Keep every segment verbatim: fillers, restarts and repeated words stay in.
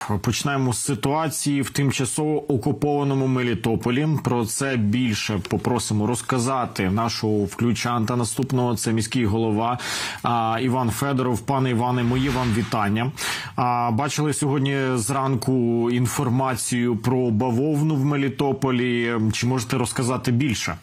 Починаємо з ситуації в тимчасово окупованому Мелітополі. Про це більше попросимо розказати нашого включанта наступного. Це міський голова а, Іван Федоров. Пане Іване, моє вам вітання. А, бачили сьогодні зранку інформацію про бавовну в Мелітополі. Чи можете розказати більше?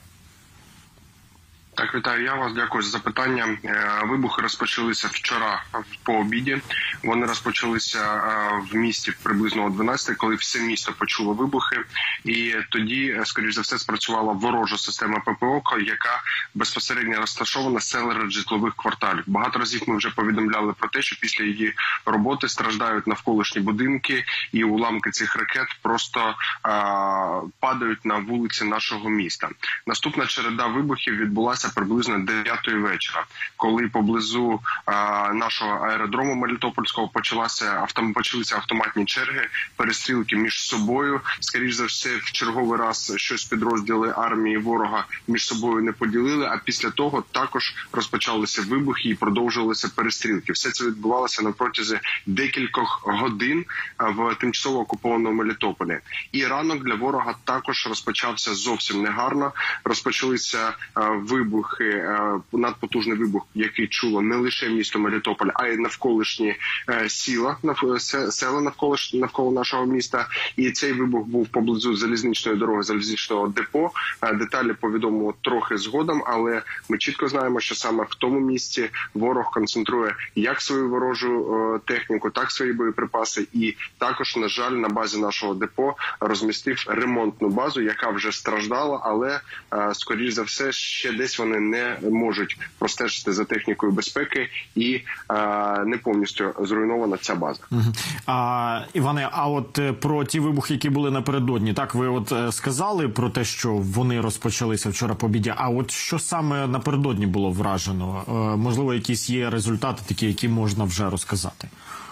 Так, вітаю я вас, дякую за запитання. Вибухи розпочалися вчора по обіді. Вони розпочалися в місті приблизно о дванадцятій, коли все місто почуло вибухи. І тоді, скоріш за все, спрацювала ворожа система ППО, яка безпосередньо розташована серед житлових кварталів. Багато разів ми вже повідомляли про те, що після її роботи страждають навколишні будинки, і уламки цих ракет просто а, падають на вулиці нашого міста. Наступна череда вибухів відбулася приблизно дев'ятої вечора, коли поблизу а, нашого аеродрому Мелітопольського почалася автом, почалися автоматні черги, перестрілки між собою. Скоріше за все, в черговий раз щось підрозділи армії ворога між собою не поділили, а після того також розпочалися вибухи і продовжувалися перестрілки. Все це відбувалося на протязі декількох годин в тимчасово окупованому Мелітополі. І ранок для ворога також розпочався зовсім негарно. Розпочалися вибухи, надпотужний вибух, який чуло не лише місто Мелітополь, а й навколишні села, села навколо, навколо нашого міста. І цей вибух був поблизу залізничної дороги, залізничного депо. Деталі повідомимо трохи згодом, але ми чітко знаємо, що саме в тому місці ворог концентрує як свою ворожу техніку, так свої боєприпаси. І також, на жаль, на базі нашого депо розмістив ремонтну базу, яка вже страждала, але, скоріш за все, ще десь вони не можуть простежити за технікою безпеки, і а, не повністю зруйнована ця база. Угу. А, Іване, а от про ті вибухи, які були напередодні, так, ви от сказали про те, що вони розпочалися вчора по обіді, а от що саме напередодні було вражено? Можливо, якісь є результати такі, які можна вже розказати?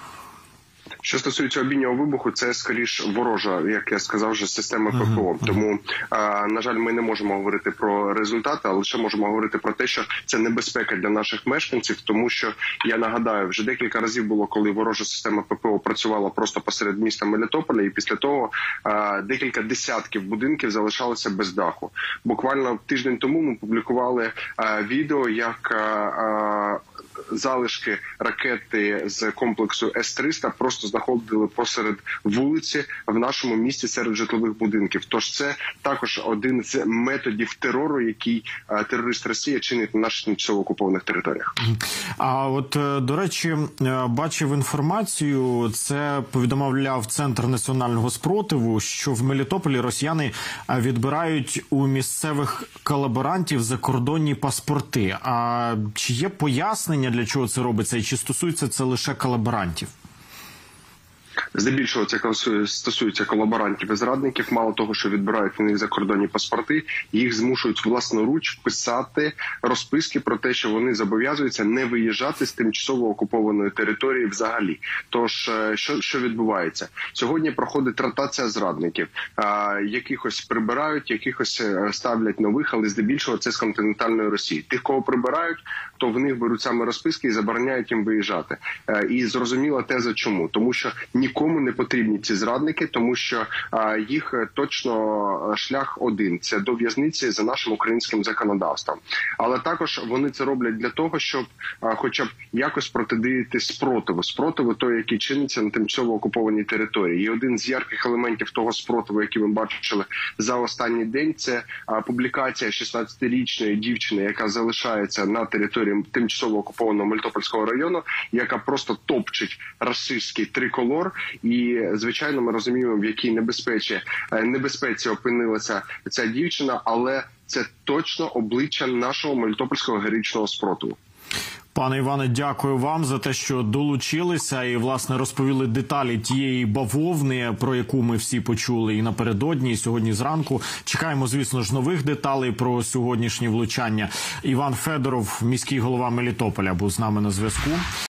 Що стосується обіднього вибуху, це скоріш ворожа, як я сказав, вже система ППО. Uh-huh. Тому, а, на жаль, ми не можемо говорити про результати, а лише можемо говорити про те, що це небезпека для наших мешканців, тому що, я нагадаю, вже декілька разів було, коли ворожа система ППО працювала просто посеред міста Мелітополя, і після того а, декілька десятків будинків залишалося без даху. Буквально тиждень тому ми публікували а, відео, як а, залишки ракети з комплексу С триста просто знаходили посеред вулиці в нашому місті серед житлових будинків. Тож це також один з методів терору, який терорист Росія чинить на наших тимчасово окупованих територіях. А от, до речі, бачив інформацію, це повідомляв Центр національного спротиву, що в Мелітополі росіяни відбирають у місцевих колаборантів закордонні паспорти. А чи є пояснення, для чого це робиться, і чи стосується це лише колаборантів? Здебільшого це стосується колаборантів і зрадників. Мало того, що відбирають у них закордонні паспорти, їх змушують власноруч писати розписки про те, що вони зобов'язуються не виїжджати з тимчасово окупованої території взагалі. Тож, що, що відбувається? Сьогодні проходить ротація зрадників. Якихось прибирають, якихось ставлять нових, але здебільшого це з континентальної Росії. Тих, кого прибирають, то в них беруть саме розписки і забороняють їм виїжджати. І зрозуміла теза чому. Тому що нікому не потрібні ці зрадники, тому що а, їх точно шлях один – це до в'язниці за нашим українським законодавством. Але також вони це роблять для того, щоб а, хоча б якось протидіяти спротиву. Спротиву той, який чиниться на тимчасово окупованій території. І один з ярких елементів того спротиву, який ми бачили за останній день, це а, публікація шістнадцятирічної дівчини, яка залишається на території тимчасово окупованого Мелітопольського району, яка просто топчить рашистський триколор. І, звичайно, ми розуміємо, в якій небезпеці, небезпеці опинилася ця дівчина, але це точно обличчя нашого мелітопольського героїчного спротиву. Пане Іване, дякую вам за те, що долучилися і, власне, розповіли деталі тієї бавовни, про яку ми всі почули і напередодні, і сьогодні зранку. Чекаємо, звісно ж, нових деталей про сьогоднішні влучання. Іван Федоров, міський голова Мелітополя, був з нами на зв'язку.